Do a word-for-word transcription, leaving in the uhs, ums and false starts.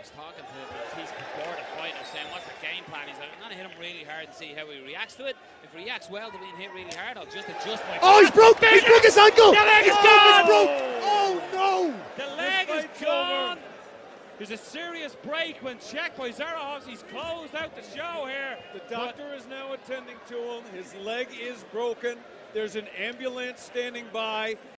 was talking to Matiss before the fight. I was saying, what's the game plan? He's like, I'm going to hit him really hard and see how he reacts to it. If he reacts well to being hit really hard, I'll just adjust my... Oh, he's broke! He's broke his ankle! The leg is oh, gone! It's broke! Oh, no! The leg is gone! There's a serious break when checked by Zaharovs. He's closed out the show here. The doctor but is now attending to him. His leg is broken. There's an ambulance standing by.